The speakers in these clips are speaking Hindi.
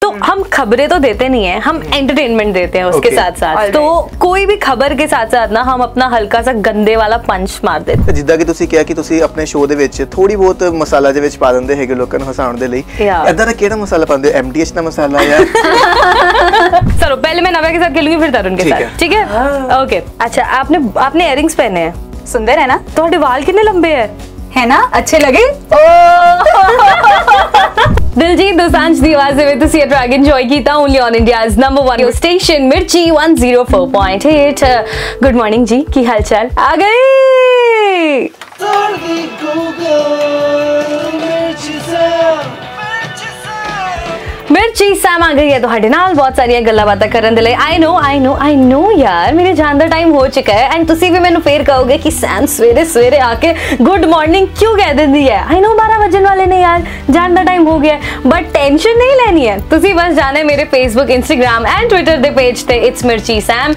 तो हम खबरें तो देते नहीं है, हम एंटरटेनमेंट देते हैं उसके साथ साथ। तो कोई भी खबर के साथ साथ ना हम अपना हल्का सा गंदे वाला पंच मार देते। ਜਿੱਦਾਂ ਕਿ ਤੁਸੀਂ ਕਿਹਾ ਕਿ ਤੁਸੀਂ ਆਪਣੇ ਸ਼ੋਅ ਦੇ ਵਿੱਚ ਥੋੜੀ ਬਹੁਤ ਮਸਾਲਾ ਦੇ ਵਿੱਚ ਪਾ ਦਿੰਦੇ ਹੈਗੇ ਲੋਕਾਂ ਨੂੰ ਹਸਾਉਣ ਦੇ ਲਈ, ਇਦਾਂ ਦਾ ਕਿਹੜਾ ਮਸਾਲਾ ਪਾਉਂਦੇ ਹੋ? MDH ਦਾ ਮਸਾਲਾ या चलो पहले मैं नव्या के साथ खेलूंगी फिर तरुण के साथ, ठीक है? ओके। अच्छा, आपने इयरिंग्स पहने हैं, सुंदर है ना? तुम्हारे वाल कितने लंबे है ना? अच्छे लगे? दिलजीत दोसांझ दी आवाज़ में तुसी ट्रैक एंजॉय कीता only on India's number 1 station Mirchi 104.8। Good morning जी, की हाल चाल? आ गई मिर्ची सैम आ गई है ਤੁਹਾਡੇ ਨਾਲ ਬਹੁਤ ਸਾਰੀਆਂ ਗੱਲਾਂ ਬਾਤਾਂ ਕਰਨ ਦੇ ਲਈ। आई नो यार, मेरे जान का टाइम हो चुका है एंड तुसी भी मैंने फिर कहोगे कि सैम सवेरे सवेरे आके गुड मॉर्निंग क्यों कह देती है। आई नो 12 बजन वाले ने यार, जान का टाइम हो गया, बट टेंशन नहीं लेनी है। तुसी बस जाना है मेरे फेसबुक, इंस्टाग्राम एंड ट्विटर के पेज ते it's Mirchi Sam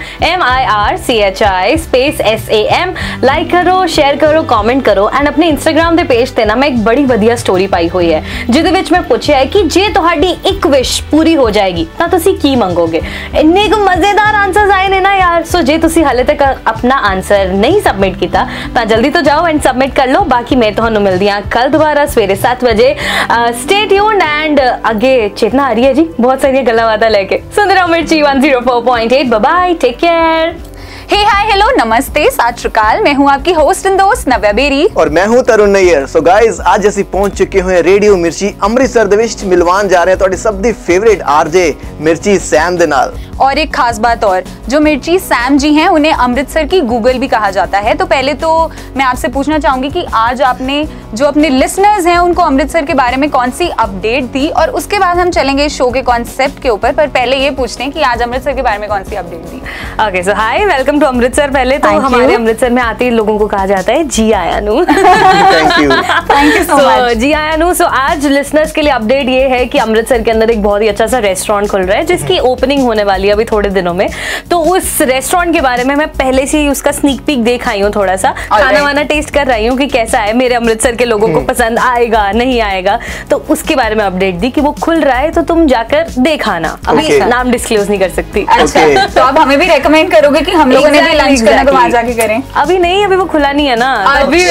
MIRCHI space SAM। Like करो, शेयर करो, कॉमेंट करो एंड अपने इंस्टाग्राम के पेज ते ना मैं एक बड़ी वधिया स्टोरी पाई हुई है जिहदे विच मैं पूछिया है कि जे तुहाडी एक विश पूरी हो जाएगी तो तुसी की मंगोगे। इन्ने को मजेदार आंसर्स आए ने ना यार। सो जे तुसी हाले तक अपना आंसर नहीं सबमिट किया तो जल्दी तो जाओ एंड सबमिट कर लो। बाकी मैं तुहानू मिलदी हां कल दोबारा सवेरे 7 बजे। स्टे ट्यून्ड एंड आगे चेतना आ रही है जी बहुत सारी गल्लां बातां लेके। सुन रहे हो Mirchi 104.8। Bye bye, take care. Hey hi hello नमस्ते सत श्री अकाल, मैं हूं आपकी होस्ट एंड दोस्त नव्या बेरी और मैं हूं तरुण नैयर। सो गाइस, आज ਅਸੀਂ ਪਹੁੰਚ ਚੁੱਕੇ ਹੋਏ ਰੇਡੀਓ ਮਿਰਚੀ ਅੰਮ੍ਰਿਤਸਰ ਦੇ ਵਿੱਚ ਮਿਲਵਾਨ ਜਾ ਰਹੇ ਹਾਂ ਤੁਹਾਡੇ ਸਭ ਦੀ ਫੇਵਰਿਟ आरजे मिर्ची सैम ਦੇ ਨਾਲ। और एक खास बात और, जो मिर्ची सैम जी हैं उन्हें अमृतसर की गूगल भी कहा जाता है। तो पहले तो मैं आपसे पूछना चाहूंगी कि आज आपने जो अपने लिसनर्स हैं उनको अमृतसर के बारे में कौन सी अपडेट दी, और उसके बाद हम चलेंगे शो के कॉन्सेप्ट के ऊपर। पर पहले ये पूछते हैं कि आज अमृतसर के बारे में कौन सी अपडेट दी। Okay, so hi, welcome to Amritsar. पहले तो हमारे अमृतसर में आते ही लोगों को कहा जाता है जी आया नू। थैंक यू सो मच जी आया नू। सो आज लिसनर्स के लिए अपडेट ये है कि अमृतसर के अंदर एक बहुत ही अच्छा सा रेस्टोरेंट खुल रहा है जिसकी ओपनिंग होने वाली है अभी थोड़े दिनों में। तो उस रेस्टोरेंट के बारे में मैं पहले से ही उसका स्नीक पीक देख आई हूँ, थोड़ा सा खाना वाना टेस्ट कर रही हूँ कि कैसा है, मेरे अमृतसर के लोगों को पसंद आएगा नहीं आएगा। तो उसके बारे में अपडेट दी कि वो खुल रहा है तो तुम जाकर देखाना। अभी नाम डिस्क्लोज नहीं कर सकती। अच्छा, तो आप हमें भी रेकमेंड करोगे कि हम लोगों ने भी लंच करना तो वहां जाके करें? अभी नहीं, अभी वो खुला नहीं है ना। अभी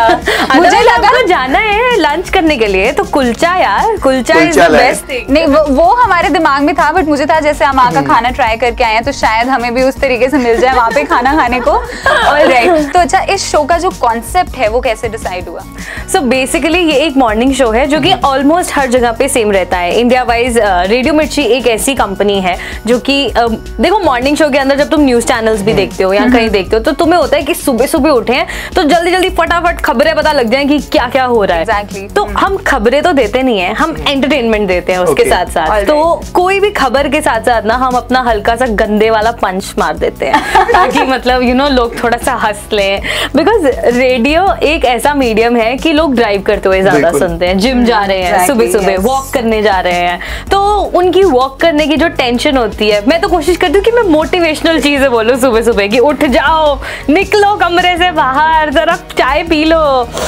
मुझे लगा जाना है लंच करने के लिए तो कुलचा यार, kulcha is the best thing. नहीं, वो हमारे दिमाग में था, बट मुझे था जैसे हम वहाँ का खाना ट्राई करके आए हैं तो शायद हमें भी उस तरीके से मिल जाए वहाँ पे खाना खाने को। ऑलराइट, तो अच्छा, इस शो का जो कॉन्सेप्ट है वो कैसे डिसाइड हुआ? सो बेसिकली ये एक मॉर्निंग शो है जो कि ऑलमोस्ट हर जगह पे सेम रहता है इंडिया वाइज। रेडियो मिर्ची एक ऐसी कंपनी है जो कि देखो, मॉर्निंग शो के अंदर जब तुम न्यूज चैनल्स भी देखते हो या कहीं देखते हो तो तुम्हें होता है कि सुबह सुबह उठे हैं तो जल्दी जल्दी फटाफट खबरें पता लग जाए कि क्या क्या हो रहा है। Exactly. तो हम खबरें तो देते नहीं है, हम एंटरटेनमेंट देते हैं उसके साथ साथ। तो कोई भी खबर के साथ साथ ना हम अपना हल्का सा गंदे वाला पंच मार देते हैं ताकि मतलब लोग थोड़ा सा हंस लें। बिकॉज रेडियो एक ऐसा मीडियम है कि लोग ड्राइव करते हुए ज्यादा सुनते हैं, जिम जा रहे हैं, सुबह सुबह वॉक करने जा रहे हैं, तो उनकी वॉक करने की जो टेंशन होती है, मैं तो कोशिश करती हूँ कि मैं मोटिवेशनल चीजें बोलूँ सुबह सुबह कि उठ जाओ, निकलो कमरे से बाहर, जरा चाय पी लो।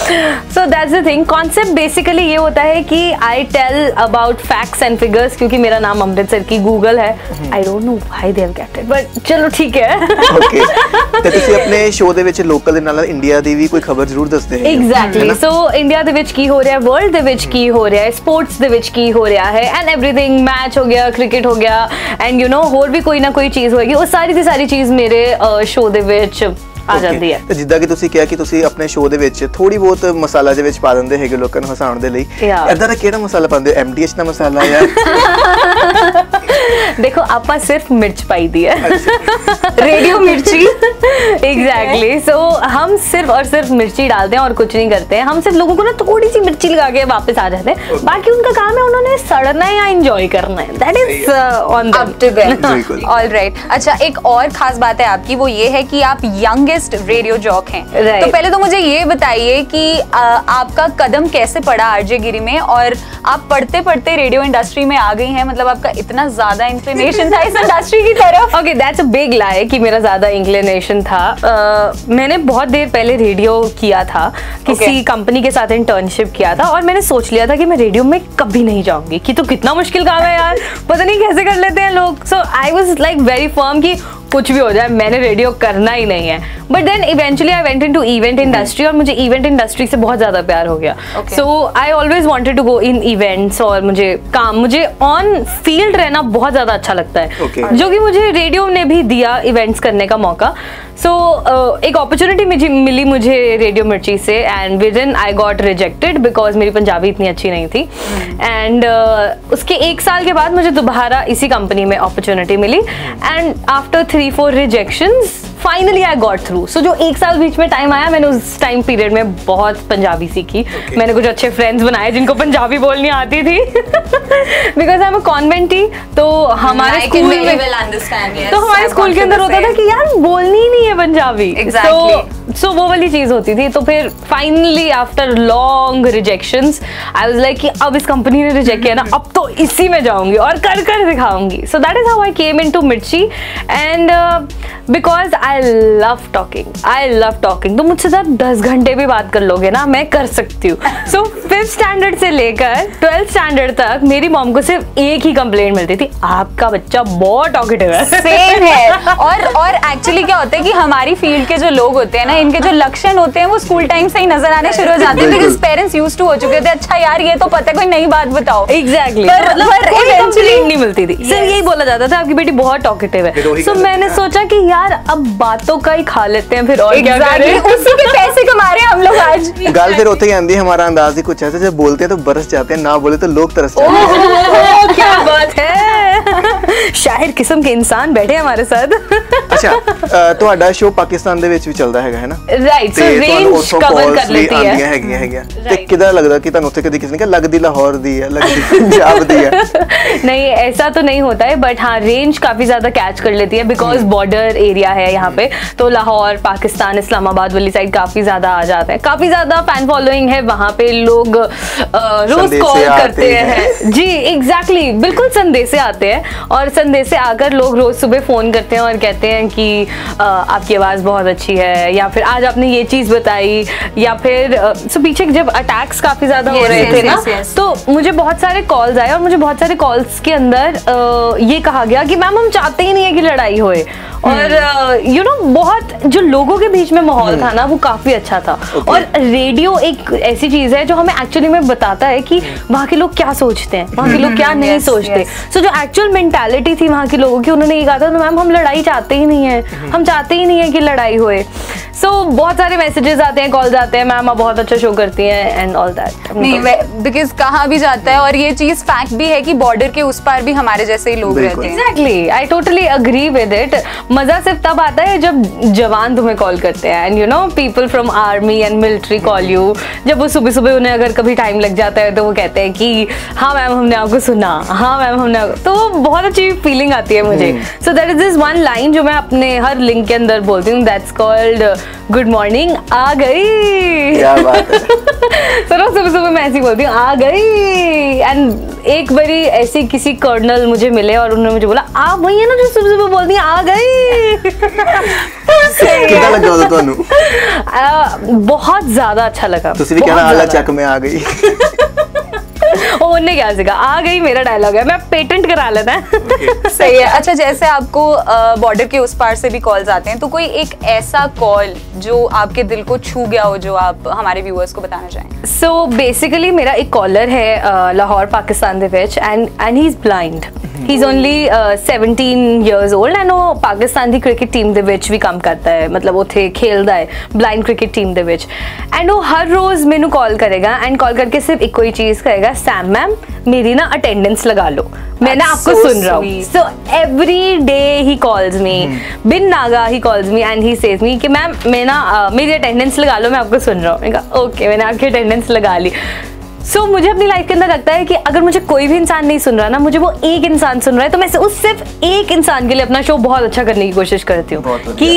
So that's the thing. Concept basically ये होता है कि I tell about facts and figures, क्योंकि मेरा नाम अमृतसर की गूगल है। I don't know why they have kept it, but चलो ठीक है। ओके, ਤੇ ਤੁਸੀਂ ਆਪਣੇ ਸ਼ੋਅ ਦੇ ਵਿੱਚ ਲੋਕਲ ਦੇ ਨਾਲ ਇੰਡੀਆ ਦੀ ਵੀ ਕੋਈ ਖਬਰ ਜ਼ਰੂਰ ਦੱਸਦੇ ਹੋ। ਐਗਜ਼ੈਕਟਲੀ। ਸੋ ਇੰਡੀਆ ਦੇ ਵਿੱਚ ਕੀ ਹੋ ਰਿਹਾ ਹੈ, ਵਰਲਡ ਦੇ ਵਿੱਚ ਕੀ ਹੋ ਰਿਹਾ ਹੈ, ਸਪੋਰਟਸ ਦੇ ਵਿੱਚ ਕੀ ਹੋ ਰਿਹਾ ਹੈ ਐਂਡ एवरीथिंग। मैच हो गया, क्रिकेट हो गया एंड ਹੋਰ ਵੀ ਕੋਈ ਨਾ ਕੋਈ ਚੀਜ਼ ਹੋਏਗੀ, ਉਹ ਸਾਰੀ ਦੀ ਸਾਰੀ ਚੀਜ਼ ਮੇਰੇ ਸ਼ੋਅ ਦੇ ਵਿੱਚ ਆ ਜਾਂਦੀ ਹੈ। ਤੇ ਜਿੱਦਾਂ ਕਿ ਤੁਸੀਂ ਕਿਹਾ ਕਿ ਤੁਸੀਂ ਆਪਣੇ ਸ਼ੋਅ ਦੇ ਵਿੱਚ ਥੋੜੀ ਬਹੁਤ ਮਸਾਲਾ ਦੇ ਵਿੱਚ ਪਾ ਦਿੰਦੇ ਹੈਗੇ ਲੋਕਾਂ ਨੂੰ ਹਸਾਉਣ ਦੇ ਲਈ, ਇਦਾਂ ਦਾ ਕਿਹੜਾ ਮਸਾਲਾ ਪਾਉਂਦੇ ਹੋ? MDH ਦਾ ਮਸਾਲਾ ਜਾਂ देखो आपा सिर्फ मिर्च पाई दी है रेडियो मिर्ची। एग्जैक्टली। सो हम सिर्फ और सिर्फ मिर्ची डालते हैं और कुछ नहीं करते हैं। हम सिर्फ लोगों को ना थोड़ी सी मिर्ची लगा के वापस आ जाते हैं। बाकी उनका काम है उन्होंने सड़ना या एंजॉय करना है। That is on up to them. Alright, अच्छा, एक और खास बात है आपकी, वो ये है कि आप यंगेस्ट रेडियो जॉक हैं। तो पहले तो मुझे ये बताइए कि आपका कदम कैसे पड़ा आरजे गिरी में, और आप पढ़ते पढ़ते रेडियो इंडस्ट्री में आ गई हैं। मतलब आपका इतना ज्यादा ज्यादा इंक्लिनेशन था इस इंडस्ट्री की तरफ? Okay, that's a big lie कि मेरा ज्यादा इंक्लिनेशन था। मैंने बहुत देर पहले रेडियो किया था, किसी कंपनी के साथ इंटर्नशिप किया था, और मैंने सोच लिया था कि मैं रेडियो में कभी नहीं जाऊंगी, कि तो कितना मुश्किल काम है यार, पता नहीं कैसे कर लेते हैं लोग। So I was like very firm कि कुछ भी हो जाए मैंने रेडियो करना ही नहीं है। But then eventually I went into event industry, और मुझे इवेंट इंडस्ट्री से बहुत ज्यादा प्यार हो गया। So I always wanted to go in events, और मुझे ऑन फील्ड रहना बहुत ज्यादा अच्छा लगता है, जो कि मुझे रेडियो ने भी दिया इवेंट्स करने का मौका। सो एक अपॉर्चुनिटी मिली मुझे रेडियो मिर्ची से, and within I got rejected because मेरी पंजाबी इतनी अच्छी नहीं थी। एंड उसके 1 साल के बाद मुझे दोबारा इसी कंपनी में अपॉर्चुनिटी मिली, and after 3-4 rejections finally I got through. So जो 1 साल बीच में टाइम आया, मैंने उस टाइम पीरियड में बहुत पंजाबी सीखी। मैंने कुछ अच्छे फ्रेंड्स बनाए जिनको पंजाबी बोलनी आती थी बिकॉज आई एम अ कॉन्वेंटी। तो हमारे स्कूल के अंदर होता था कि यार बोलनी ही नहीं है पंजाबी। सो वो वाली चीज होती थी। तो फिर finally after long rejections I was like कि अब इस कंपनी ने रिजेक्ट किया ना, अब तो इसी में जाऊंगी और कर कर दिखाऊंगी। So that is how I came into Mirchi, and because I love talking. तो मुझसे साथ 10 घंटे भी बात कर लोगे ना, मैं कर सकती हूँ। सो 5th स्टैंडर्ड से लेकर 12th स्टैंडर्ड तक मेरी मॉम को सिर्फ एक ही कंप्लेंट मिलती थी, आपका बच्चा बहुत टॉकेटिव है। सेम है। और एक्चुअली क्या होता है कि हमारी फील्ड के जो लोग होते हैं ना, इनके जो लक्षण होते हैं वो स्कूल टाइम से ही नजर आने शुरू हो जाते हैं, बिकॉज़ पेरेंट्स यूज्ड टू हो चुके थे, अच्छा यार ये तो पता है, कोई नई बात बताओ। एग्जैक्टली, पर इवेंचुअली नहीं मिलती थी। सिर्फ यही बोला जाता था आपकी बेटी बहुत टॉकेटिव है। सो मैंने सोचा कि यार अब बातों का ही खा लेते हैं, फिर और क्या करें, उसी के पैसे कमा रहे हैं हम लोग आज। गल फिर होते ही आंदी, हमारा अंदाज ही कुछ ऐसे, जब बोलते हैं तो बरस जाते हैं, ना बोले तो लोग तरस जाते हैं। क्या बात है, शायर किस्म के इंसान बैठे हैं हमारे साथ। अच्छा, ਤੁਹਾਡਾ ਸ਼ੋ ਪਾਕਿਸਤਾਨ ਦੇ ਵਿੱਚ ਵੀ ਚੱਲਦਾ ਹੈਗਾ ਹੈ ਨਾ? ਰਾਈਟ, ਸੋ ਰੇਂਜ ਕਵਰ ਕਰ ਲੈਤੀ ਹੈ। ਹੈਗੀਆਂ ਤੇ ਕਿਦਾਂ ਲੱਗਦਾ ਕਿ ਤੁਹਾਨੂੰ ਉੱਥੇ ਕਦੀ ਕਿਸੇ ਨੇ ਕਿਹਾ ਲੱਗਦੀ ਲਾਹੌਰ ਦੀ ਹੈ, ਲੱਗਦੀ पंजाब दी है? नहीं, ऐसा तो नहीं होता है, बट हाँ रेंज काफी ज्यादा कैच कर लेती है बिकॉज बॉर्डर एरिया है यहाँ पे। तो लाहौर, पाकिस्तान, इस्लामाबाद वाली साइड काफी ज्यादा आ जाते हैं, काफी ज्यादा फैन फॉलोइंग है वहाँ पे। लोग रोज कॉल करते हैं। जी एग्जैक्टली, बिल्कुल संदेशे आते हैं, और संदेशे आकर लोग रोज सुबह फोन करते हैं और कहते हैं कि आपकी आवाज बहुत अच्छी है, या फिर आज आपने ये चीज बताई, या फिर पीछे जब अटैक्स काफी ज्यादा हो रहे थे ना, तो मुझे बहुत सारे कॉल्स आए, और मुझे बहुत सारे कॉल्स के अंदर ये कहा गया कि मैम हम चाहते ही नहीं है कि लड़ाई होए। और यू नो बहुत जो लोगों के बीच में माहौल था ना, वो काफी अच्छा था। और रेडियो एक ऐसी चीज है जो हमें एक्चुअली में बताता है कि वहाँ के लोग क्या सोचते हैं, वहाँ के लोग क्या नहीं सोचते। सो जो एक्चुअल मेंटालिटी थी वहाँ के लोगों की, उन्होंने ये कहा था मैम हम लड़ाई चाहते ही नहीं है, हम चाहते ही नहीं है कि लड़ाई होए। सो बहुत सारे मैसेजेस आते हैं, कॉल्स आते हैं, मैम आप बहुत अच्छा शो करती हैं एंड ऑल दैट। नहीं, बिकॉज कहा भी जाता है, और ये चीज फैक्ट भी है कि बॉर्डर के उस पार भी हमारे जैसे ही लोग रहते हैं। Exactly, I totally agree with it. मजा सिर्फ तब आता है जब जवान तुम्हें कॉल करते हैं, and you know people from army and military call you. जब वो सुबह सुबह उन्हें अगर कभी टाइम लग जाता है तो वो कहते हैं कि हाँ मैम हमने आपको सुना, हाँ मैम हमने, तो बहुत अच्छी फीलिंग आती है मुझे। So that is this one line जो मैं अपने हर लिंक के अंदर बोलती हूँ, दैट्स कॉल्ड गुड मॉर्निंग आ गई। क्या बात है। सुबह सुबह मैं ऐसी बोलती हूँ आ गई। एंड एक बारी ऐसी किसी कर्नल मुझे मिले और उन्होंने मुझे बोला आप वही है ना जो सुबह सुबह बोलती हैं आ गई। कितना लगा था ਤੁਹਾਨੂੰ? बहुत ज्यादा अच्छा लगा। ਤੁਸੀਂ ਵੀ ਕਹਿਣਾ ਆਲਾ ਚੱਕ में आ गई। उन्होंने क्या सीखा, आ गई मेरा डायलॉग है, मैं पेटेंट करा लेना है। सही है। अच्छा, जैसे आपको बॉर्डर के उस पार से भी कॉल्स आते हैं, तो कोई एक ऐसा कॉल जो आपके दिल को छू गया हो जो आप हमारे व्यूअर्स को बताना चाहें? सो बेसिकली मेरा एक कॉलर है लाहौर पाकिस्तान दे विच, and he is blind. He is only 17 years old, and वो पाकिस्तान दी क्रिकेट टीम दे विच भी काम करता है, मतलब उथे खेलदा है ब्लाइंड क्रिकेट टीम दे विच। एंड वो हर रोज मैनू कॉल करेगा, एंड कॉल करके सिर्फ एक कोई चीज कहेगा, सैम मैम मेरी ना अटेंडेंस लगा लो, मैं ना आपको सुन रहा हूँ। So every day he calls me, बिन नागा he calls me, and he says me कि मैम मैं ना मेरी अटेंडेंस लगा लो, मैं आपको सुन रहा हूँ। मैंने कहा ओके, मैंने आपकी अटेंडेंस लगा ली। सो मुझे अपनी लाइफ के अंदर लगता है कि अगर मुझे कोई भी इंसान नहीं सुन रहा ना, मुझे वो एक इंसान सुन रहा है, तो मैं उस सिर्फ एक इंसान के लिए अपना शो बहुत अच्छा करने की कोशिश करती हूँ कि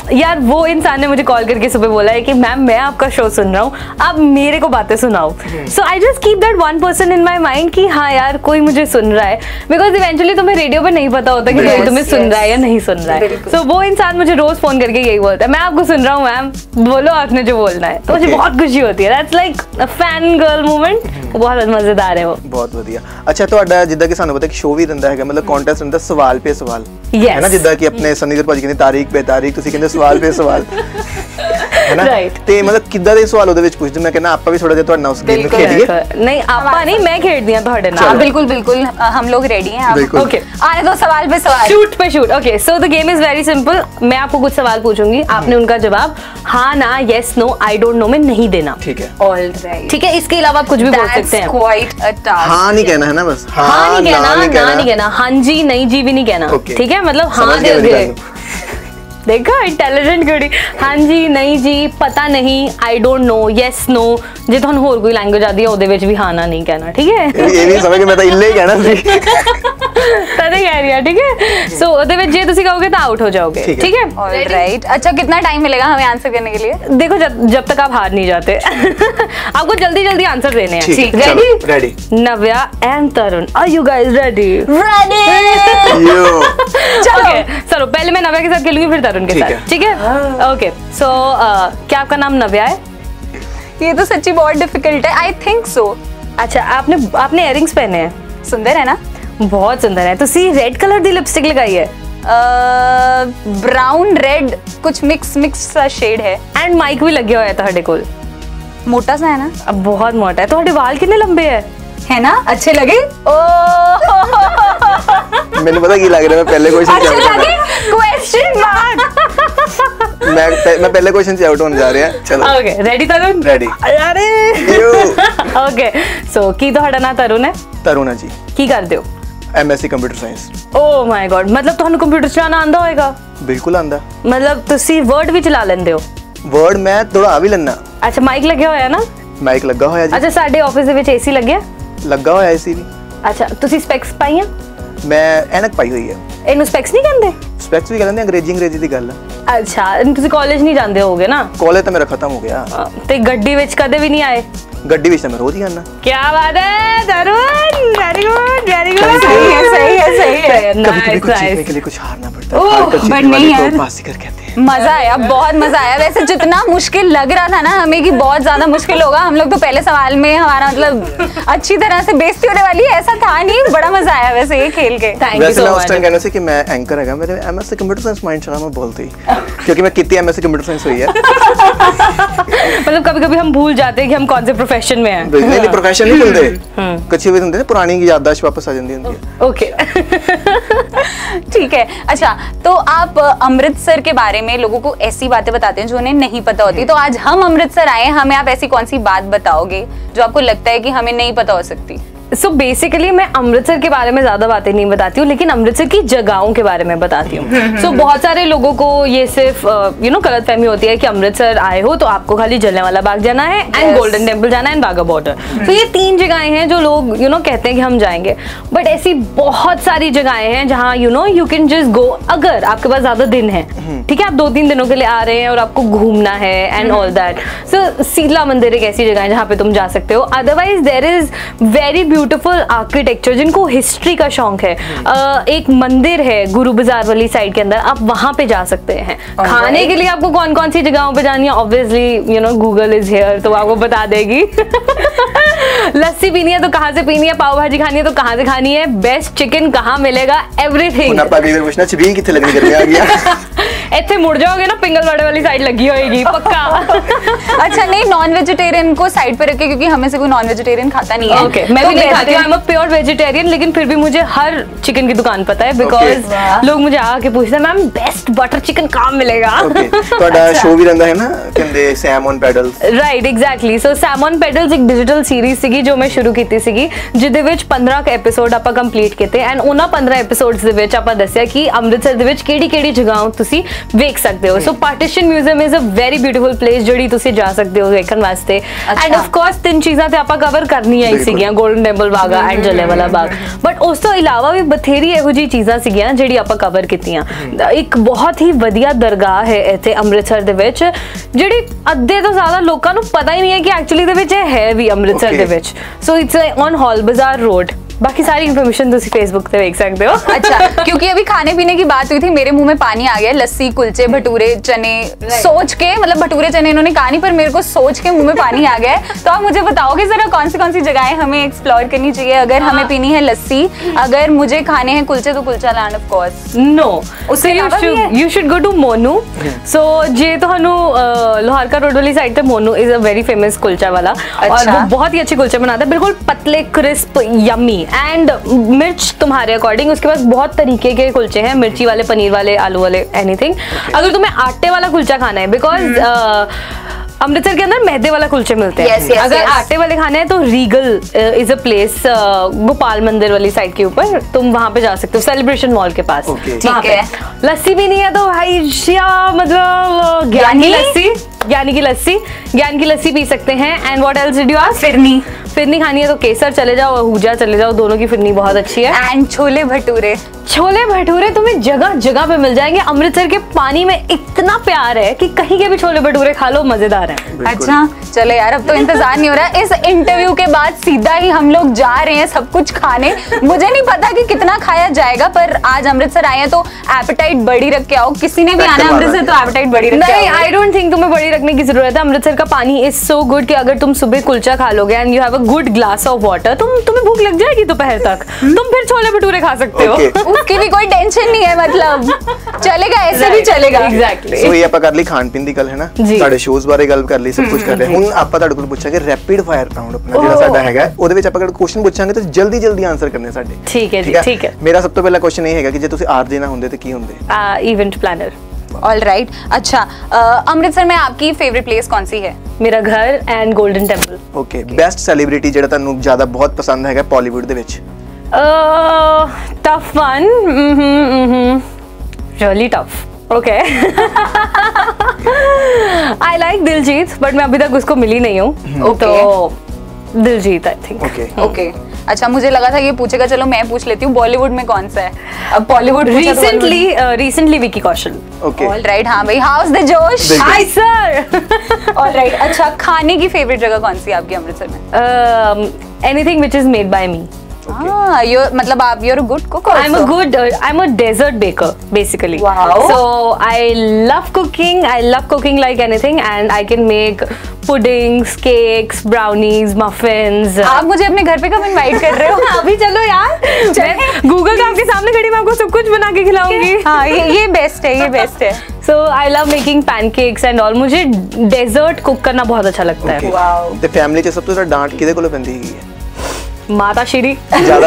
यार वो इंसान ने मुझे कॉल करके सुबह बोला है कि मैम मैं आपका शो सुन रहा हूँ, आप मेरे को बातें सुनाओ। So I just keep that one person in my mind कि हाँ यार कोई मुझे सुन रहा है, बिकॉज इवेंचुअली तुम्हें रेडियो पे नहीं पता होता कि कोई तुम्हें सुन रहा है या नहीं सुन रहा है। सो वो इंसान मुझे रोज फोन करके यही बोलता है, मैं आपको सुन रहा हूँ मैम, बोलो आपने जो बोलना है। तो मुझे बहुत खुशी होती है, that's like a fan girl moment, बहुत मजेदार है वो। बहुत ਵਧੀਆ। ਅੱਛਾ ਤੁਹਾਡਾ ਜਿੱਦਾਂ ਕਿ ਸਾਨੂੰ ਪਤਾ ਕਿ ਸ਼ੋਅ ਵੀ ਦਿੰਦਾ ਹੈਗਾ, ਮਤਲਬ ਕੰਟੈਸਟ ਹੁੰਦਾ ਸਵਾਲ ਪੇ ਸਵਾਲ, ਹੈ ਨਾ, ਜਿੱਦਾਂ ਕਿ ਆਪਣੇ ਸਨੀ ਦਿਓਲ ਭਾਜੀ ਕਹਿੰਦੇ ਤਾਰੀਖ ਪੇ ਤਾਰੀਖ, ਤੁਸੀਂ ਕਹਿੰਦੇ ਸਵਾਲ ਪੇ ਸਵਾਲ, है ना? ਤੇ ਮਤਲਬ ਕਿੱਦਾਂ ਦੇ ਸਵਾਲ ਉਹਦੇ ਵਿੱਚ ਪੁੱਛਦੇ, ਮੈਂ ਕਹਿੰਦਾ ਆਪਾਂ ਵੀ ਥੋੜਾ ਜਿਹਾ ਤੁਹਾਡੇ ਨਾਲ ਉਸ ਗੇਮ ਨੂੰ ਖੇਡੀਏ। नहीं आपा नहीं, मैं खेलती हूँ ਤੁਹਾਡੇ ਨਾਲ। बिल्कुल बिल्कुल, हम लोग रेडी हैं। ओके, आने दो सवाल पे सवाल, शूट पे shoot. Okay, so the game is very simple. मैं आपको कुछ सवाल पूछूंगी, आपने उनका जवाब हाँ ना, yes no, I don't know में नहीं देना। ठीक है, ऑलराइट। ठीक है, इसके अलावा आप कुछ भी बोल सकते हैं। Quite a task. हाँ नहीं कहना है ना, बस हाँ नहीं कहना, ना नहीं कहना, हाँ जी नहीं जी भी नहीं कहना। ठीक है, मतलब हाँ दे देखा इंटेलिजेंट कुड़ी। हाँ जी नहीं जी, पता नहीं, I don't know, yes no, जे ਤੁਹਾਨੂੰ ਹੋਰ ਕੋਈ ਲੈਂਗੁਏਜ ਆਦੀ ਹੈ ਉਹਦੇ ਵਿੱਚ ਵੀ ਹਾਂ ਨਾ ਨਹੀਂ ਕਹਿਣਾ। ਠੀਕ ਹੈ, ਇਹ ਵੀ ਸਮਝ ਕੇ ਮੈਂ ਤਾਂ ਇੱਲੇ ਹੀ ਕਹਿਣਾ ਸੀ। तभी कह रही है। ठीक है, सो ਉਹਦੇ ਵਿੱਚ ਜੇ ਤੁਸੀਂ कहोगे तो आउट हो जाओगे। ठीक है, ऑलराइट। अच्छा कितना टाइम मिलेगा हमें आंसर करने के लिए? देखो जब तक आप हार नहीं जाते आपको जल्दी जल्दी आंसर देने हैं। ठीक, ready? Ready. Navya and Tarun, are you guys ready? Ready. Okay, चलो पहले मैं नव्या के साथ खेलूंगी, फिर तरुण के साथ। ठीक है, ओके। सो क्या आपका नाम नव्या है? ये तो सच्ची बहुत डिफिकल्ट है। I think so. अच्छा, आपने इयरिंग्स पहने हैं, सुंदर है ना? बहुत सुंदर है। ਤੁਸੀਂ रेड कलर दी लिपस्टिक लगाई है? ब्राउन रेड कुछ मिक्स सा शेड है। एंड माइक भी लगे हुआ है ਤੁਹਾਡੇ ਕੋਲ, मोटा सा है ना? अब बहुत मोटा है। ਤੁਹਾਡੇ ਵਾਲ ਕਿੰਨੇ लंबे है ना? अच्छे लगे? ਮੈਨੂੰ ਪਤਾ ਕੀ ਲੱਗ ਰਿਹਾ, मैं पहले क्वेश्चन अच्छे लगे? Question mark. मैं पहले क्वेश्चन से आउट होने जा रहे हैं। चलो ओके, रेडी तरुण? रेडी। अरे ओके, सो ਕੀ ਤੁਹਾਡਾ ਨਾਮ ਤरुण ਹੈ? तरुण है जी। ਕੀ ਕਰਦੇ ਹੋ? MSc computer science. Oh my God, मतलब ਤੁਹਾਨੂੰ ਕੰਪਿਊਟਰ ਚਲਾਉਣਾ ਆਂਦਾ ਹੋਏਗਾ? ਬਿਲਕੁਲ ਆਂਦਾ। मतलब ਤੁਸੀਂ ਵਰਡ ਵੀ ਚਲਾ ਲੈਂਦੇ ਹੋ? ਵਰਡ ਮੈਂ ਦੌੜਾ ਵੀ ਲੈਣਾ। ਅੱਛਾ, ਮਾਈਕ ਲੱਗਿਆ ਹੋਇਆ ਨਾ? ਮਾਈਕ ਲੱਗਾ ਹੋਇਆ ਜੀ। ਅੱਛਾ, ਸਾਡੇ ਆਫਿਸ ਦੇ ਵਿੱਚ ਏਸੀ ਲੱਗਿਆ? ਲੱਗਾ ਹੋਇਆ ਏਸੀ ਵੀ। ਅੱਛਾ, ਤੁਸੀਂ ਸਪੈਕਸ ਪਾਈਆਂ? ਮੈਂ ਐਨਕ ਪਾਈ ਹੋਈ ਹੈ। ਇਹਨੂੰ ਸਪੈਕਸ ਨਹੀਂ ਕਹਿੰਦੇ? ਸਪੈਕਸ ਵੀ ਕਹਿੰਦੇ, ਅੰਗਰੇਜ਼ੀ ਦੀ ਗੱਲ ਹੈ। ਅੱਛਾ, ਤੁਸੀਂ ਕਾਲਜ ਨਹੀਂ ਜਾਂਦੇ ਹੋਗੇ ਨਾ? ਕਾਲਜ ਤਾਂ ਮੇਰਾ ਖਤਮ ਹੋ ਗਿਆ। ਤੇ ਗੱਡੀ ਵਿੱਚ ਕਦੇ ਵੀ ਨਹੀਂ ਆਏ? ਗੱਡੀ ਵਿੱਚ ਤਾਂ ਮੈਂ ਰੋਜ਼ ਹੀ ਆਣਾ। ਕੀ ਬਾਤ ਹੈ Tarun, very good very good. सही है। कभी कुछ जीतने के लिए कुछ हारना पड़ता है। बट नहीं यार, बाजीगर कहते हैं। मजा आया, बहुत मजा आया। वैसे जितना मुश्किल लग रहा था ना हमें कि बहुत ज्यादा मुश्किल होगा, हम लोग तो पहले सवाल में हमारा मतलब अच्छी तरह से बेइज्जती होने वाली है, ऐसा था नहीं। बड़ा मजा आया वैसे ये खेल के। Thank you so much. उस टाइम कहने से कि मैं एंकर है, मेरे एमएससी कंप्यूटर साइंस माइंड चला मैं बोलती, क्योंकि मैं कितनी एमएससी कंप्यूटर साइंस हुई है। मतलब कभी-कभी हम भूल जाते हैं कि हम कौन से प्रोफेशन में हैं। नहीं प्रोफेशन नहीं भूलते, कुछ भी होते हैं, पुरानी याददाश्त वापस आ जाती है। ओके ठीक है। अच्छा, तो आप अमृतसर के बारे में लोगों को ऐसी बातें बताते हैं जो उन्हें नहीं पता होती, तो आज हम अमृतसर आए, हमें आप ऐसी कौन सी बात बताओगे जो आपको लगता है कि हमें नहीं पता हो सकती? सो बेसिकली मैं अमृतसर के बारे में ज्यादा बातें नहीं बताती हूँ, लेकिन अमृतसर की जगहों के बारे में बताती हूँ। सो बहुत सारे लोगों को ये सिर्फ गलतफहमी होती है कि अमृतसर आए हो तो आपको खाली जलियांवाला बाग जाना है एंड गोल्डन टेम्पल जाना है एंड बाघा बॉर्डर। तो ये 3 जगहें हैं जो लोग कहते हैं कि हम जाएंगे, बट ऐसी बहुत सारी जगहें हैं जहाँ यू कैन जस्ट गो, अगर आपके पास ज्यादा दिन है। ठीक है, आप 2-3 दिनों के लिए आ रहे हैं और आपको घूमना है and all that. So Shitla मंदिर एक ऐसी जगह है जहाँ पे तुम जा सकते हो। Otherwise there is very beautiful architecture, जिनको हिस्ट्री का शौक है, एक मंदिर है गुरु बाजार वाली साइड के अंदर, आप वहां पे जा सकते हैं। खाने के लिए आपको कौन कौन सी जगहों पे जानी है, ऑब्वियसली गूगल इज हियर, तो आपको बता देगी। लस्सी पीनी है तो कहाँ से पीनी है, पाव भाजी खानी है तो कहाँ से खानी है, बेस्ट चिकन कहाँ मिलेगा, एवरीथिंग। ਇੱਥੇ ਮੁੜ ਜਾਓਗੇ ना, पिंगलवाड़े वाली साइड लगी होएगी पक्का। अच्छा, नहीं नॉन वेजिटेरियन को साइड पे रखे, क्योंकि हमें से कोई नॉन वेजिटेरियन खाता नहीं है। ओके, मैं भी नहीं खाती हूँ, I am a pure vegetarian, लेकिन फिर भी मुझे हर चिकन की दुकान पता है, बिकॉज लोग मुझे आके पूछते हैं मैम बेस्ट बटर चिकन कहाँ मिलेगा। ਤੁਹਾਡਾ ਸ਼ੋਅ ਵੀ ਰਹਿੰਦਾ ਹੈ ਨਾ, ਕਹਿੰਦੇ Sam on pedals. Right, exactly. So Sam on pedals ਇੱਕ ਡਿਜੀਟਲ ਸੀਰੀਜ਼ ਸੀਗੀ ਜੋ ਮੈਂ ਸ਼ੁਰੂ ਕੀਤੀ ਸੀਗੀ, ਜਿਹਦੇ ਵਿੱਚ 15 ਐਪੀਸੋਡ ਆਪਾਂ ਕੰਪਲੀਟ ਕੀਤੇ ਐਂਡ ਉਹਨਾਂ 15 ਐਪੀਸੋਡਸ ਦੇ ਵਿੱਚ ਆਪਾਂ ਦੱਸਿਆ ਕਿ ਅੰਮ੍ਰਿਤਸਰ ਦੇ ਵਿੱਚ ਕਿਹੜੀ-ਕਿਹੜੀ ਜਗ੍ਹਾਵਾਂ ਤੁਸੀਂ ਵੇਖ ਸਕਦੇ ਹੋ। So partition museum is a very beautiful place ਜਿਹੜੀ ਤੁਸੀਂ ਜਾ ਸਕਦੇ ਹੋ ਵੇਖਣ ਵਾਸਤੇ। ਐਂਡ ਆਫ ਕੋਰਸ 3 ਚੀਜ਼ਾਂ ਤੇ ਆਪਾਂ ਕਵਰ ਕਰਨੀਆਂ ਹੀ ਸੀਗੀਆਂ, ਗੋਲਡਨ ਟੈਂਪਲ ਬਾਗਾ ਐਂਡ ਜਲਿਆਂਵਾਲਾ ਬਾਗ, ਬਟ ਉਸ ਤੋਂ ਇਲਾਵਾ ਵੀ ਬਥੇਰੀ ਇਹੋ ਜਿਹੀ ਚੀਜ਼ਾਂ ਸੀਗੀਆਂ ਜਿਹੜੀ ਆਪਾਂ ਕਵਰ ਕੀਤੀਆਂ। ਇੱਕ ਬਹੁਤ ਹੀ ਵਧੀਆ ਦਰਗਾਹ ਹੈ ਇੱਥੇ ਅੰਮ੍ਰਿਤਸਰ ਦੇ ਵਿੱਚ, ਜਿਹੜੀ ਅੱਧੇ ਤੋਂ ਜ਼ਿਆਦਾ ਲੋਕਾਂ ਨੂੰ ਪਤਾ ਹੀ ਨਹੀਂ ਹੈ ਕਿ ਐਕਚੁਅਲੀ ਦੇ ਵਿੱਚ ਇਹ ਹੈ ਵੀ ਅੰਮ੍ਰਿਤਸਰ ਦੇ ਵਿੱਚ। So it's on Hall Bazaar road. बाकी सारी इन्फॉर्मेशन तुसी फेसबुक पे देख सकते हो। अच्छा, क्योंकि अभी खाने पीने की बात हुई थी, मेरे मुंह में पानी आ गया। लस्सी, कुलचे, भटूरे, चने सोच के, मतलब भटूरे चने इन्होंने कहा नहीं, पर मेरे को सोच के मुंह में पानी आ गया है। तो आप मुझे बताओगे जरा कौन सी जगहें हमें एक्सप्लोर करनी चाहिए? अगर हमें पीनी है लस्सी, अगर मुझे खाने हैं कुलचे, तो kulcha land of course. No, उससे you should go to Monu. So जे ਤੁਹਾਨੂੰ लोहारका रोड वाली साइड पे Monu is a very famous kulcha वाला, और वो बहुत ही अच्छे कुलचे बनाता है, बिल्कुल पतले, क्रिस्प, यम्मी एंड मिर्च तुम्हारे अकॉर्डिंग। उसके पास बहुत तरीके के कुलचे हैं, मिर्ची वाले, पनीर वाले, आलू वाले, एनीथिंग। अगर तुम्हें आटे वाला कुलचा खाना है, बिकॉज अमृतसर के अंदर मैदे वाला कुलचे मिलते हैं। अगर आटे वाले खाने हैं तो Regal is a place, Gopal मंदिर वाली साइड के ऊपर, तुम वहां पे जा सकते हो, सेलिब्रेशन मॉल के पास। ठीक है। लस्सी भी नहीं है तो भाई मतलब ज्ञान की लस्सी पी सकते हैं। And what else did you ask? Phirni खानी है तो केसर चले जाओ, अहूजा चले जाओ, दोनों की फिरनी बहुत अच्छी है। एंड छोले भटूरे तुम्हें जगह जगह पे मिल जाएंगे। अमृतसर के पानी में इतना प्यार है कि कहीं के भी छोले भटूरे खा लो, मजेदार है। अच्छा चलो यार, अब तो इंतजार नहीं हो रहा। इस इंटरव्यू के बाद सीधा ही हम लोग जा रहे हैं सब कुछ खाने। मुझे नहीं पता कि कितना खाया जाएगा, पर आज अमृतसर आए हैं तो एपेटाइट बड़ी रख के आओ। किसी ने भी आना है अमृतसर तो एपेटाइट बड़ी रख के आओ। नहीं, आई डोंट थिंक तुम्हें बड़ी रखने की जरूरत है। अमृतसर का पानी इज सो गुड कि अगर तुम सुबह कुलचा खा लोगे and you have a good glass of water, तुम्हें भूख लग जाएगी दोपहर तक, तुम फिर छोले भटूरे खा सकते हो। उसकी भी कोई टेंशन नहीं है, मतलब चलेगा, ऐसे भी चलेगा। एग्जैक्टली। ਸੋ ਇਹ ਆਪਾਂ ਕਰ ਲਈ ਖਾਣ ਪੀਣ ਦੀ ਗੱਲ, ਹੈ ਨਾ, ਤੁਹਾਡੇ ਸ਼ੋਜ਼ ਬਾਰੇ ਗੱਲ ਕਰ ਲਈ, ਸਭ ਕੁਝ ਕਰ ਰਹੇ। ਹੁਣ ਆਪਾਂ ਤੁਹਾਡੇ ਕੋਲ ਪੁੱਛਾਂਗੇ ਰੈਪਿਡ ਫਾਇਰ ਰਾਉਂਡ ਆਪਣਾ ਜਿਹੜਾ ਸਾਡਾ ਹੈਗਾ, ਉਹਦੇ ਵਿੱਚ ਆਪਾਂ ਕੁਐਸਚਨ ਪੁੱਛਾਂਗੇ ਤੇ ਜਲਦੀ ਆਨਸਰ ਕਰਨੇ ਸਾਡੇ। ਠੀਕ ਹੈ ਜੀ, ਠੀਕ ਹੈ। ਮੇਰਾ ਸਭ ਤੋਂ ਪਹਿਲਾ ਕੁਐਸਚਨ ਇਹ ਹੈਗਾ ਕਿ ਜੇ ਤੁਸੀਂ ਆਰਜੇ ਨਾ ਹੁੰਦੇ ਤੇ ਕੀ ਹੁੰਦੇ? Event planner. All right. अच्छा, अमृतसर में आपकी फेवरेट प्लेस कौन सी है? मेरा घर and Golden Temple. Okay, best celebrity ਜਿਹੜਾ ਤੁਹਾਨੂੰ ਜ਼ਿਆਦਾ ਬਹੁਤ ਪਸੰਦ ਹੈਗਾ ਬਾਲੀਵੁੱਡ ਦੇ ਵਿੱਚ? Tough one, really tough. Okay, I like Diljit, but मैं अभी तक उसको मिली नहीं हूँ, तो दिलजीत आई थिंक। ओके। अच्छा, मुझे लगा था ये पूछेगा, चलो मैं पूछ लेती हूँ, बॉलीवुड में कौन सा है? अब Bollywood recently Vicky Kaushal. Okay, all right. हाँ भाई, how's the josh. Hi sir. All right. अच्छा, खाने की फेवरेट जगह कौन सी है आपकी अमृतसर में? Anything which is made by me. मतलब आप you're a good cook also. I'm a dessert baker basically. Wow. So I love cooking like anything, and I can make puddings, cakes, brownies, muffins. आप मुझे अपने घर पे कब इनवाइट कर रहे हो? अभी चलो यार, मैं गूगल का आपके सामने खड़ी, मैं आपको सब कुछ बना के खिलाऊंगी। हाँ, ये बेस्ट है, ये बेस्ट है। So I love making pancakes and all. मुझे डेजर्ट कुक करना बहुत अच्छा लगता है। Wow. ਤੇ ਫੈਮਿਲੀ 'ਚ ਸਭ ਤੋਂ ਜ਼ਿਆਦਾ ਡਾਂਟ ਕਿਹਦੇ ਕੋਲੋਂ ਪੈਂਦੀ ਹੈਗੀ ਹੈ? माता श्री। ਜ਼ਿਆਦਾ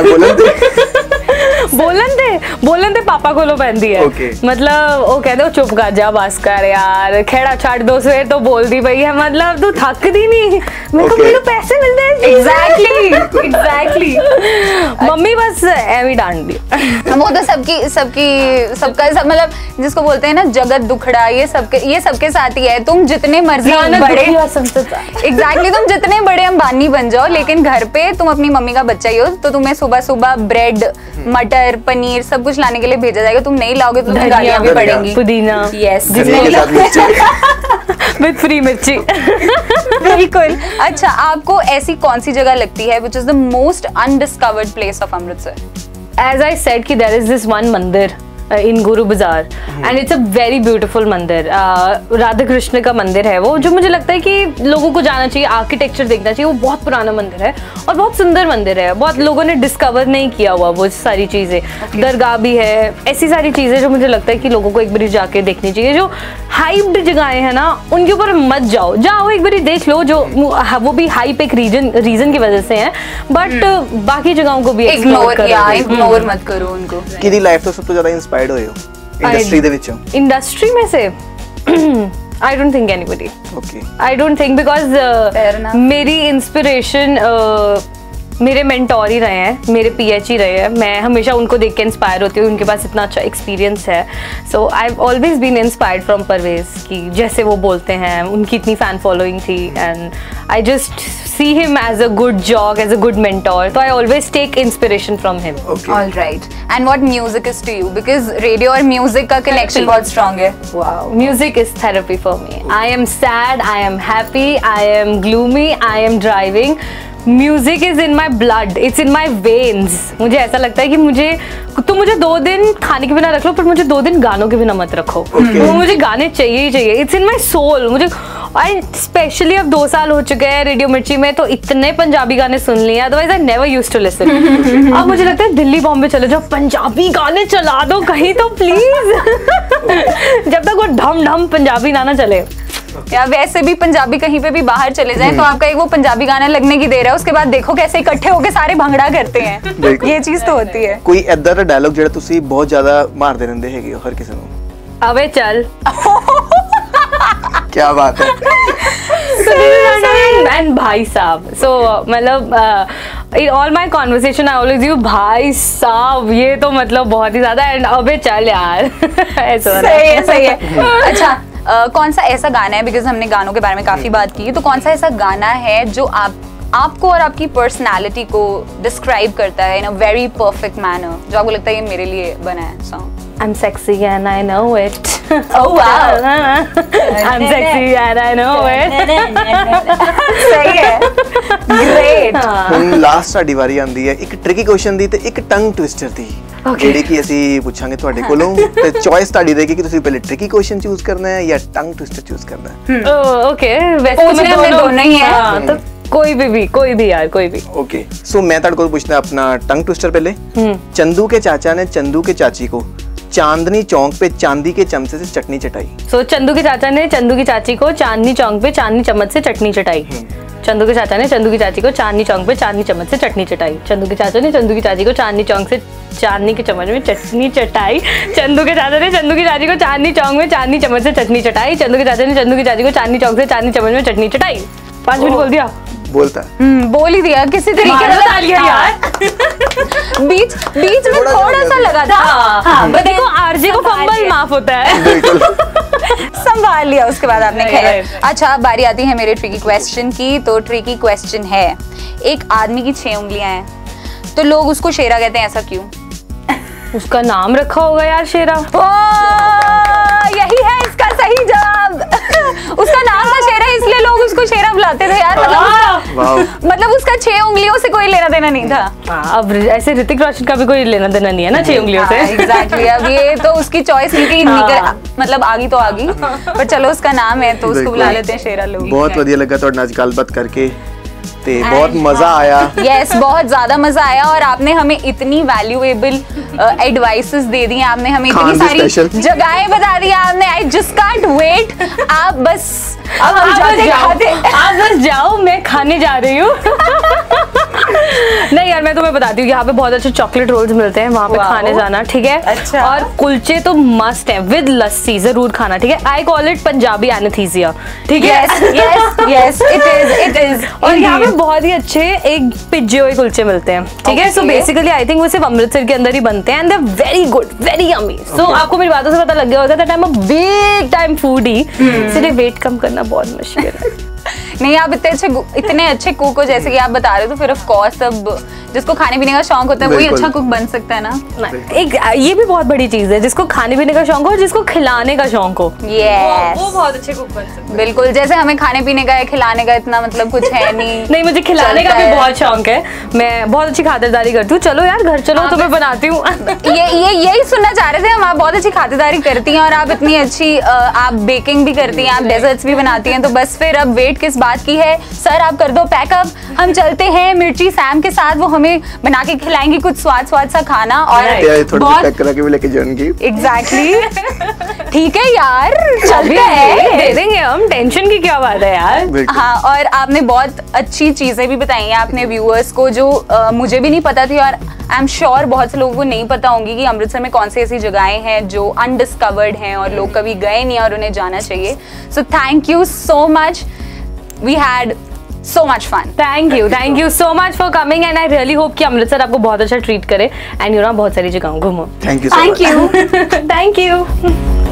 बोलन ते पापा कोलों पैंदी है। मतलब वो कहते हो चुप कर जा, बस कर यार, खेड़ा छाड़ दो, सवेर तो बोल दी पई है, मतलब तू थक दी नहीं, मेरे को पैसे मिलते हैं। एग्जैक्टली। मम्मी बस ऐवी डांट दी। वो तो सबका मतलब जिसको बोलते हैं ना जगत दुखड़ा, ये सबके साथ ही है। तुम जितने मर्जी बड़े, एग्जैक्टली, तुम जितने बड़े अंबानी बन जाओ, लेकिन घर पे तुम अपनी मम्मी का बच्चा ही हो, तो तुम्हें सुबह ब्रेड, मटर, पनीर सब कुछ लाने के लिए भेजा जाएगा। तुम नहीं लाओगे तो तुम्हें गालियां भी पड़ेंगी। पुदीना, यस, विद फ्री मिर्ची। बिल्कुल। अच्छा, आपको ऐसी कौन सी जगह लगती है which is the most undiscovered place of Amritsar? As I said कि there is this one मंदिर in Guru Bazaar, and it's a very beautiful mandir. Radha Krishna का मंदिर है वो, जो मुझे लगता है कि लोगों को जाना चाहिए, आर्किटेक्चर देखना चाहिए। वो बहुत पुराना मंदिर है और बहुत सुंदर मंदिर है, बहुत लोगों ने डिस्कवर नहीं किया हुआ वो सारी चीजें। दरगाह भी है, ऐसी सारी चीजें जो मुझे लगता है कि लोगों को एक बार जाके देखनी चाहिए। जो हाइप्ड जगहें हैं ना, उनके ऊपर मत जाओ एक बार देख लो, जो वो भी हाइप एक रीजन की वजह से है, बट बाकी जगहों को भी इग्नोर मत करो उनको। किदी लाइफ तो सब तो ज्यादा इंस्पायर्ड ਹੋਏ ਹੋ ਇੰਡਸਟਰੀ ਦੇ ਵਿੱਚੋਂ? इंडस्ट्री में से I don't think anybody. Okay. I don't think, because मेरी इंस्पिरेशन मेरे मेंटोर ही रहे हैं, मेरे PH ही रहे हैं। मैं हमेशा उनको देख के इंस्पायर होती हूँ, उनके पास इतना अच्छा एक्सपीरियंस है। So I have always been inspired from Parvez, कि जैसे वो बोलते हैं, उनकी इतनी फैन फॉलोइंग थी, and I just see him as a good jog, as a good mentor. So I always take inspiration from him. Okay. All right. And what music is to you? Because radio और music का connection बहुत strong है. Wow, music is therapy for me. I am sad, I am happy, I am gloomy, I am driving. Music is in my blood, it's in my veins. मुझे ऐसा लगता है कि मुझे 2 दिन खाने के बिना रख लो, पर मुझे 2 दिन गानों के बिना मत रखो। Okay. मुझे गाने चाहिए ही चाहिए। It's in my soul. मुझे स्पेशली अब 2 साल हो चुके हैं रेडियो मिर्ची में, तो इतने पंजाबी गाने सुन लिए, otherwise I never used to listen. अब मुझे लगता है दिल्ली बॉम्बे चले जाओ, पंजाबी गाने चला दो कहीं तो प्लीज। जब तक वो ढम ढम पंजाबी ना चले। या वैसे भी पंजाबी कहीं पे भी बाहर चले जाएं तो आपका एक वो पंजाबी गाना लगने की देर है, उसके बाद देखो कैसे इकट्ठे होके सारे भंगड़ा करते हैं। ये चीज तो होती है। कोई ऐदा दा डायलॉग ਜਿਹੜਾ ਤੁਸੀਂ ਬਹੁਤ ਜ਼ਿਆਦਾ ਮਾਰਦੇ ਰਹਿੰਦੇ ਹੈਗੇ ਹੋ ਹਰ ਕਿਸੇ ਨੂੰ? अबे चल। क्या बात है। एंड भाई साहब, सो मतलब in all my conversation I always use भाई साहब, ये तो मतलब बहुत ही ज्यादा। एंड अबे चल यार। सही है। अच्छा, कौन सा ऐसा गाना है, बिकॉज हमने गानों के बारे में काफी बात की, तो कौन सा ऐसा गाना है जो आपको और आपकी पर्सनालिटी को डिस्क्राइब करता है in a very perfect manner, जो आपको लगता है ये मेरे लिए बना है song? I'm sexy and I know it. Oh wow. I'm sexy and I know it. सही है। Great. ਹੁਣ ਲਾਸਟ ਸਾਡੀ ਵਾਰੀ ਆਂਦੀ ਹੈ ਇੱਕ ਟ੍ਰਿਕੀ ਕੁਐਸਚਨ ਦੀ ਤੇ ਇੱਕ ਟੰਗ ਟਵਿਸਟਰ ਦੀ, ਜਿਹੜੀ ਕਿ ਅਸੀਂ ਪੁੱਛਾਂਗੇ ਤੁਹਾਡੇ ਕੋਲੋਂ, ਤੇ ਚੋਇਸ ਤੁਹਾਡੀ ਰਹੇਗੀ ਕਿ ਤੁਸੀਂ ਪਹਿਲੇ ਟ੍ਰਿਕੀ ਕੁਐਸਚਨ ਚੂਜ਼ ਕਰਨਾ ਹੈ ਜਾਂ ਟੰਗ ਟਵਿਸਟਰ ਚੂਜ਼ करना है। Okay, वैसे तो मैं दोनों ही है, तो कोई भी यार, कोई भी। ओके, सो मैं ਤੁਹਾਡੇ ਕੋਲ ਪੁੱਛਣਾ अपना टंग ट्विस्टर पहले। चंदू के चाचा ने चंदू के चाची को चांदनी चौक पे चांदी के चमचे से चटनी चटाई। सो चंदू के चाचा ने चंदू की चाची को चांदनी चौक पे चांदनी चम्मच से चटनी चटाई। चंदू के चाचा ने चंदू की चाची को चांदनी चौक पे चांदनी चम्मच से चटनी चटाई। चंदू के चाचा ने चंदू की चाची को चांदनी चौक से चांदनी के चम्मच में चटनी चटाई। चंदू के चाचा ने चंदू की चाची को चांदनी चौक में चांदनी चम्मच से चटनी चटाई। चंदू के चाचा ने चंदू की चाची को चांदनी चौक से चांदनी चम्मच में चटनी चटाई। 5 मिनट बोल दिया। बोलता बोल ही दिया किसी तरीके से बता लिया यार। बीच में थोड़ा सा लगा था। हाँ, देखो आरजे को फंबल माफ होता है। संभाल लिया उसके बाद आपने। खैर, अच्छा बारी आती है मेरे ट्रिकी क्वेश्चन की। तो ट्रिकी क्वेश्चन है, एक आदमी की 6 उंगलियां हैं, तो लोग उसको शेरा कहते हैं, ऐसा क्यों? उसका नाम रखा होगा यार शेरा। यही है इसका सही जवाब। उसका नाम था शेरा, इसलिए लोग उसको शेरा बुलाते थे यार। मतलब उसका 6 उंगलियों से कोई लेना देना नहीं था। अब ऐसे ऋतिक रोशन का भी कोई लेना देना नहीं है ना 6 उंगलियों से। एग्जैक्टली। अब ये तो उसकी चॉइस निकली, मतलब आगी तो आगी, पर चलो उसका नाम है तो उसको बुला लेते हैं शेरा लोग। बहुत बढ़िया लगा तो आज गलबात करके, ते बहुत मजा आया। यस, बहुत ज्यादा मजा आया, और आपने हमें इतनी वैल्यूएबल एडवाइसेस दे दी, आपने हमें इतनी सारी जगहें बता दी, आपने आई जस्ट कांट वेट। आप बस जाओ, मैं खाने जा रही हूँ। नहीं यार, मैं तुम्हें बताती हूँ, यहाँ पे बहुत अच्छे चॉकलेट रोल्स मिलते हैं, वहाँ पे खाने जाना, ठीक है? अच्छा। और कुलचे तो मस्ट है, विद लस्सी जरूर खाना, ठीक है? I call it Punjabi anaesthesia, ठीक है? Yes, it is. और यहाँ पे बहुत ही अच्छे एक पिज्जे हुए कुलचे मिलते हैं, ठीक है? सो बेसिकली आई थिंक वो सिर्फ अमृतसर के अंदर ही बनते हैं, and they are very good, very yummy. So आपको मेरी बातों से पता लग गया होगा that I am a big time foodie, इसलिए वेट कम करना बहुत मुश्किल है। नहीं, आप इतने अच्छे कुक हो जैसे कि आप बता रहे हो, तो फिर ऑफ कोर्स अब जिसको खाने पीने का शौक होता है वही अच्छा कुक बन सकता है ना। एक ये भी बहुत बड़ी चीज है, जिसको खाने पीने का शौक हो, जिसको खिलाने का शौक हो, वो बहुत अच्छे कुक बन सकते हैं। बिल्कुल, जैसे हमें खाने पीने का है, खिलाने का इतना मतलब कुछ है नहीं। नहीं, मुझे खिलाने का भी बहुत शौक है, मैं बहुत अच्छी खातिरदारी करती हूँ। चलो यार घर चलो, तो मैं बनाती हूँ। यही सुनना चाह रहे थे हम। आप बहुत अच्छी खातिरदारी करती हैं, और आप इतनी अच्छी आप बेकिंग भी करती हैं, आप डेजर्ट्स भी बनाती हैं, तो बस फिर अब वेट किस बात की है? सर आप कर दो पैकअप, हम चलते हैं मिर्ची सैम के साथ, वो हमें बना के खिलाएंगी कुछ स्वाद सा खाना। और पैक करा के भी लेके जाएंगी। एग्जैक्टली। ठीक है यार, चलते हैं, दे देंगे हम, टेंशन की क्या बात है यार। हाँ, और आपने बहुत अच्छी चीजें भी बताई हैं अपने व्यूअर्स को, जो मुझे भी नहीं पता थी, और आई एम श्योर बहुत से लोगों को नहीं पता होंगी कि अमृतसर में कौन सी ऐसी जगहें हैं जो अनडिस्कवर्ड हैं और लोग कभी गए नहीं और उन्हें जाना चाहिए। So thank you so much. We had so much fun. Thank you so much for coming and I really hope कि अमृतसर आपको बहुत अच्छा ट्रीट करे and you know बहुत सारी जगहों घूमो. Thank you so much. Thank you. Thank you.